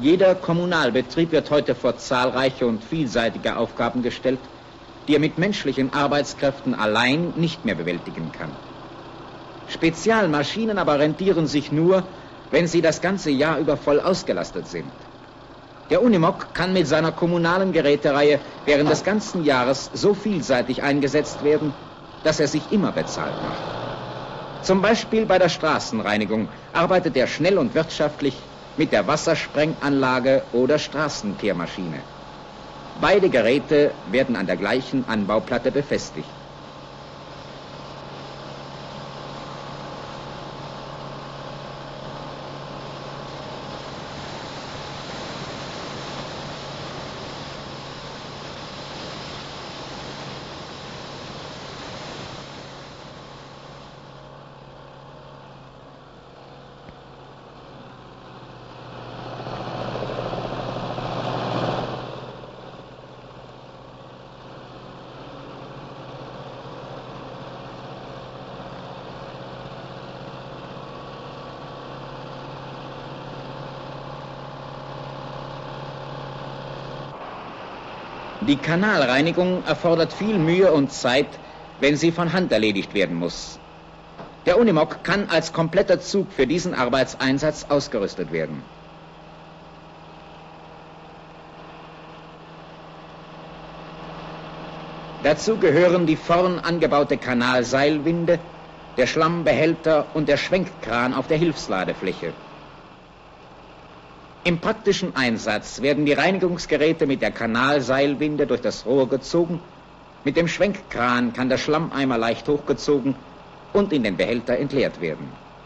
Jeder Kommunalbetrieb wird heute vor zahlreiche und vielseitige Aufgaben gestellt, die er mit menschlichen Arbeitskräften allein nicht mehr bewältigen kann. Spezialmaschinen aber rentieren sich nur, wenn sie das ganze Jahr über voll ausgelastet sind. Der Unimog kann mit seiner kommunalen Gerätereihe während des ganzen Jahres so vielseitig eingesetzt werden, dass er sich immer bezahlt macht. Zum Beispiel bei der Straßenreinigung arbeitet er schnell und wirtschaftlich mit der Wassersprenganlage oder Straßenkehrmaschine. Beide Geräte werden an der gleichen Anbauplatte befestigt. Die Kanalreinigung erfordert viel Mühe und Zeit, wenn sie von Hand erledigt werden muss. Der Unimog kann als kompletter Zug für diesen Arbeitseinsatz ausgerüstet werden. Dazu gehören die vorn angebaute Kanalseilwinde, der Schlammbehälter und der Schwenkkran auf der Hilfsladefläche. Im praktischen Einsatz werden die Reinigungsgeräte mit der Kanalseilwinde durch das Rohr gezogen, mit dem Schwenkkran kann der Schlammeimer leicht hochgezogen und in den Behälter entleert werden.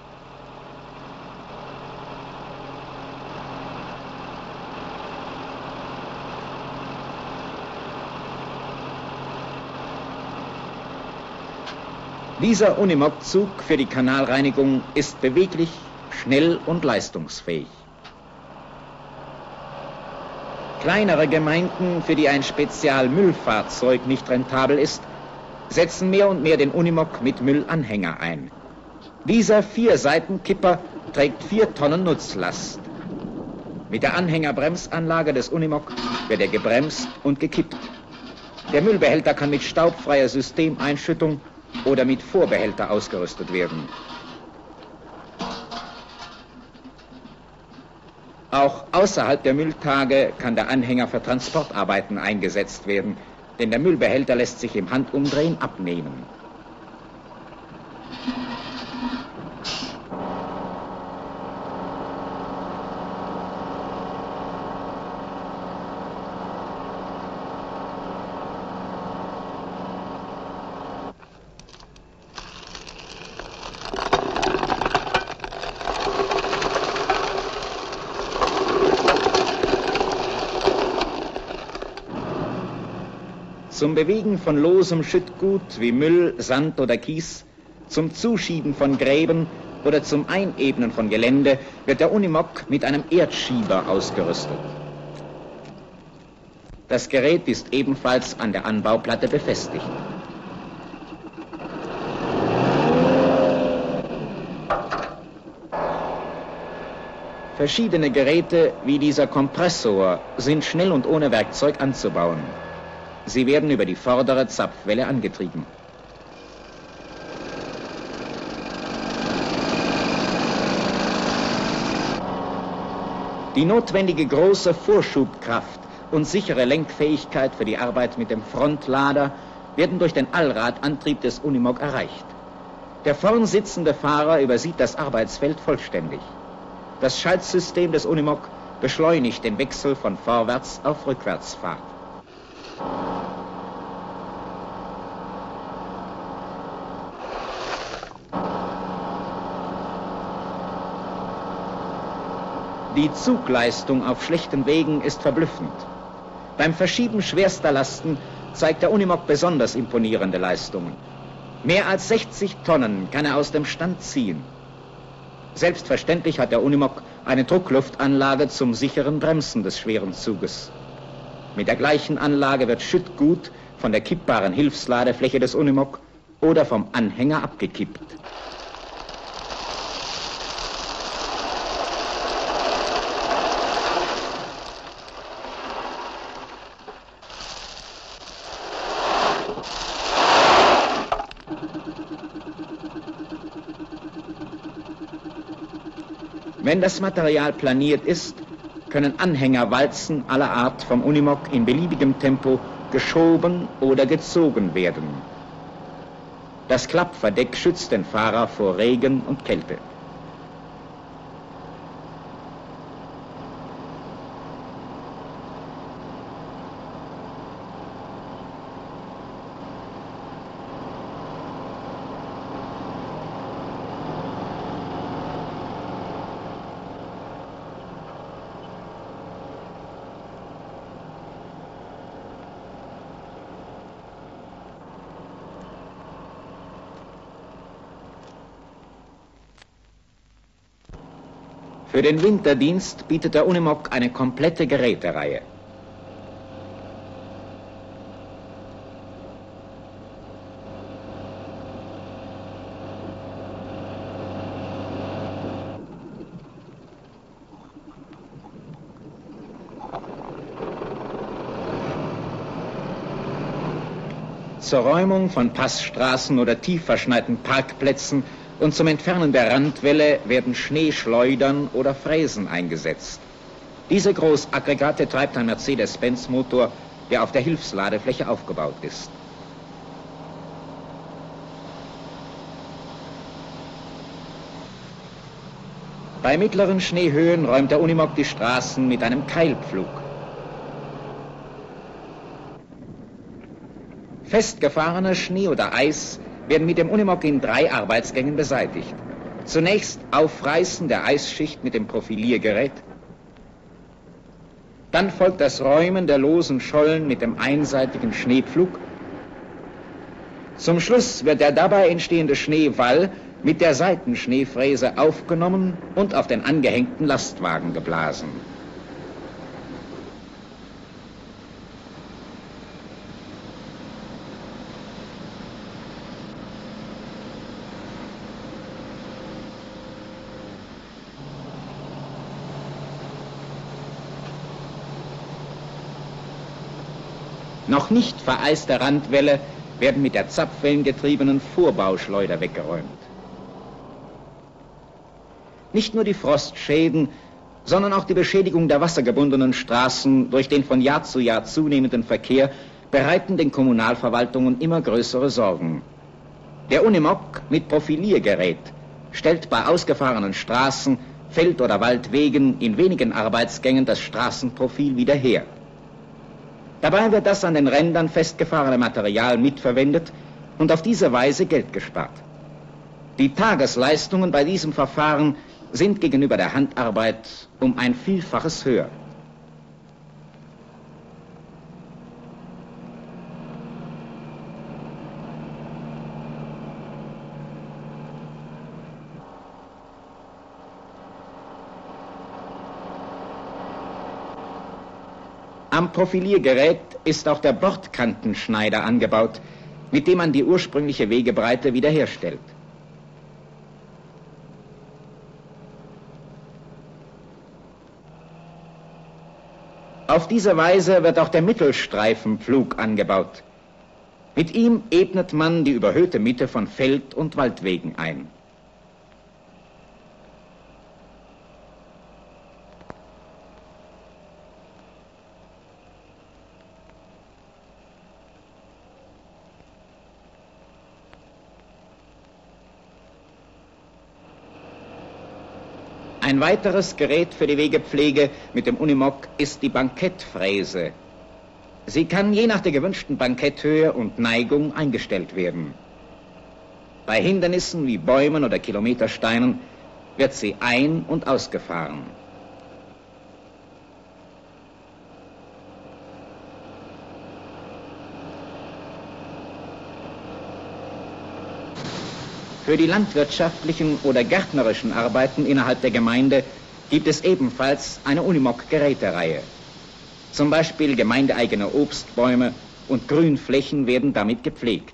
Dieser Unimog-Zug für die Kanalreinigung ist beweglich, schnell und leistungsfähig. Kleinere Gemeinden, für die ein Spezialmüllfahrzeug nicht rentabel ist, setzen mehr und mehr den Unimog mit Müllanhänger ein. Dieser 4-Seitenkipper trägt 4 Tonnen Nutzlast. Mit der Anhängerbremsanlage des Unimog wird er gebremst und gekippt. Der Müllbehälter kann mit staubfreier Systemeinschüttung oder mit Vorbehälter ausgerüstet werden. Auch außerhalb der Mülltage kann der Anhänger für Transportarbeiten eingesetzt werden, denn der Müllbehälter lässt sich im Handumdrehen abnehmen. Zum Bewegen von losem Schüttgut wie Müll, Sand oder Kies, zum Zuschieben von Gräben oder zum Einebnen von Gelände wird der Unimog mit einem Erdschieber ausgerüstet. Das Gerät ist ebenfalls an der Anbauplatte befestigt. Verschiedene Geräte wie dieser Kompressor sind schnell und ohne Werkzeug anzubauen. Sie werden über die vordere Zapfwelle angetrieben. Die notwendige große Vorschubkraft und sichere Lenkfähigkeit für die Arbeit mit dem Frontlader werden durch den Allradantrieb des Unimog erreicht. Der vorn sitzende Fahrer übersieht das Arbeitsfeld vollständig. Das Schaltsystem des Unimog beschleunigt den Wechsel von Vorwärts- auf Rückwärtsfahrt. Die Zugleistung auf schlechten Wegen ist verblüffend. Beim Verschieben schwerster Lasten zeigt der Unimog besonders imponierende Leistungen. Mehr als 60 Tonnen kann er aus dem Stand ziehen. Selbstverständlich hat der Unimog eine Druckluftanlage zum sicheren Bremsen des schweren Zuges. Mit der gleichen Anlage wird Schüttgut von der kippbaren Hilfsladefläche des Unimog oder vom Anhänger abgekippt. Wenn das Material planiert ist, können Anhängerwalzen aller Art vom Unimog in beliebigem Tempo geschoben oder gezogen werden. Das Klappverdeck schützt den Fahrer vor Regen und Kälte. Für den Winterdienst bietet der Unimog eine komplette Gerätereihe. Zur Räumung von Passstraßen oder tief verschneiten Parkplätzen und zum Entfernen der Randwälle werden Schneeschleudern oder Fräsen eingesetzt. Diese Großaggregate treibt ein Mercedes-Benz-Motor, der auf der Hilfsladefläche aufgebaut ist. Bei mittleren Schneehöhen räumt der Unimog die Straßen mit einem Keilpflug. Festgefahrener Schnee oder Eis werden mit dem Unimog in 3 Arbeitsgängen beseitigt. Zunächst Aufreißen der Eisschicht mit dem Profiliergerät. Dann folgt das Räumen der losen Schollen mit dem einseitigen Schneepflug. Zum Schluss wird der dabei entstehende Schneewall mit der Seitenschneefräse aufgenommen und auf den angehängten Lastwagen geblasen. Noch nicht vereiste Randwälle werden mit der zapfwellengetriebenen Vorbauschleuder weggeräumt. Nicht nur die Frostschäden, sondern auch die Beschädigung der wassergebundenen Straßen durch den von Jahr zu Jahr zunehmenden Verkehr bereiten den Kommunalverwaltungen immer größere Sorgen. Der Unimog mit Profiliergerät stellt bei ausgefahrenen Straßen, Feld- oder Waldwegen in wenigen Arbeitsgängen das Straßenprofil wieder her. Dabei wird das an den Rändern festgefahrene Material mitverwendet und auf diese Weise Geld gespart. Die Tagesleistungen bei diesem Verfahren sind gegenüber der Handarbeit um ein Vielfaches höher. Am Profiliergerät ist auch der Bordkantenschneider angebaut, mit dem man die ursprüngliche Wegebreite wiederherstellt. Auf diese Weise wird auch der Mittelstreifenpflug angebaut. Mit ihm ebnet man die überhöhte Mitte von Feld- und Waldwegen ein. Ein weiteres Gerät für die Wegepflege mit dem Unimog ist die Bankettfräse. Sie kann je nach der gewünschten Banketthöhe und Neigung eingestellt werden. Bei Hindernissen wie Bäumen oder Kilometersteinen wird sie ein- und ausgefahren. Für die landwirtschaftlichen oder gärtnerischen Arbeiten innerhalb der Gemeinde gibt es ebenfalls eine Unimog-Gerätereihe. Zum Beispiel gemeindeeigene Obstbäume und Grünflächen werden damit gepflegt.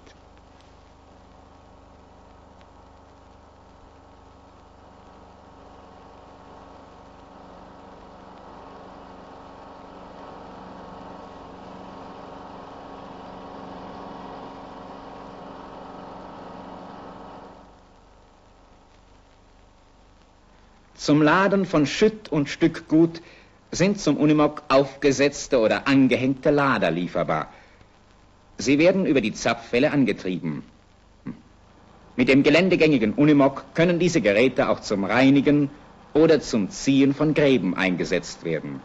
Zum Laden von Schütt und Stückgut sind zum Unimog aufgesetzte oder angehängte Lader lieferbar. Sie werden über die Zapfwelle angetrieben. Mit dem geländegängigen Unimog können diese Geräte auch zum Reinigen oder zum Ziehen von Gräben eingesetzt werden.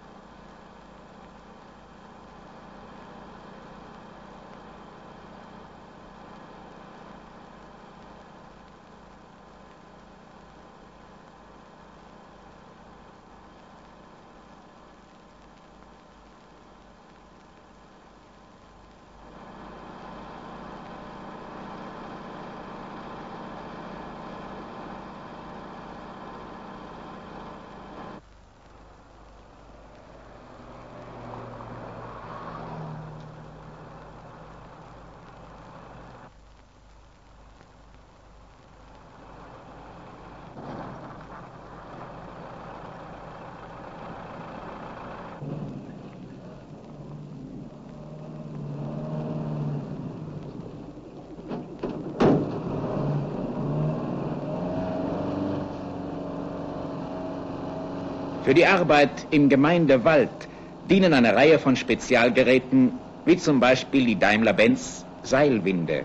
Für die Arbeit im Gemeindewald dienen eine Reihe von Spezialgeräten, wie zum Beispiel die Daimler-Benz Seilwinde.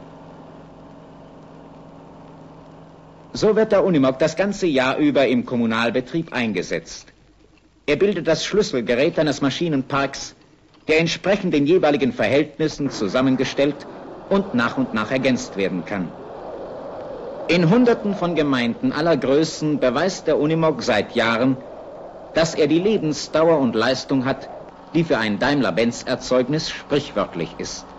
So wird der Unimog das ganze Jahr über im Kommunalbetrieb eingesetzt. Er bildet das Schlüsselgerät eines Maschinenparks, der entsprechend den jeweiligen Verhältnissen zusammengestellt und nach ergänzt werden kann. In Hunderten von Gemeinden aller Größen beweist der Unimog seit Jahren, dass er die Lebensdauer und Leistung hat, die für ein Daimler-Benz-Erzeugnis sprichwörtlich ist.